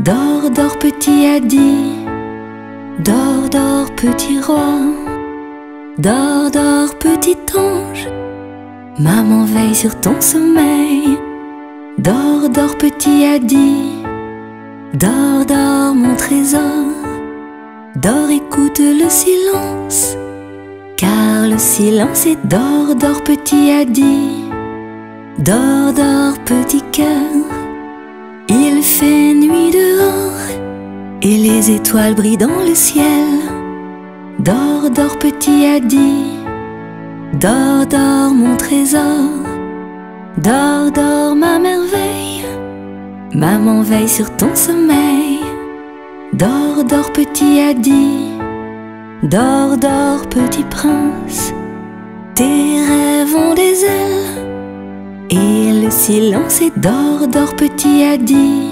Dors, dors, petit Adi. Dors, dors, petit roi. Dors, dors, petit ange. Maman veille sur ton sommeil. Dors, dors, petit Adi. Dors, dors, mon trésor. Dors, écoute le silence, car le silence est dors, dors, petit Adi. Dors, dors, petit cœur. Il fait nuit dehors et les étoiles brillent dans le ciel. Dors, dors, petit Adi. Dors, dors, mon trésor. Dors, dors, ma merveille. Maman veille sur ton sommeil. Dors, dors, petit Adi. Dors, dors, petit prince. Tes rêves ont des ailes et le silence est dors, dors, petit Adi.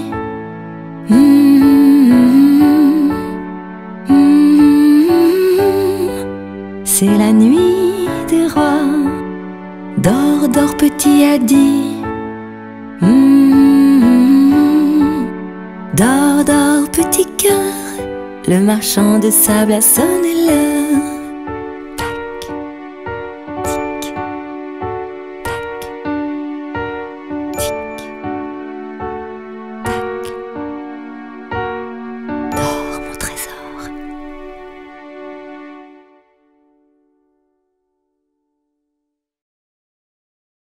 C'est la nuit des rois. Dors, dors, petit Adi. Dors, dors, petit cœur. Le marchand de sable a sonné l'heure.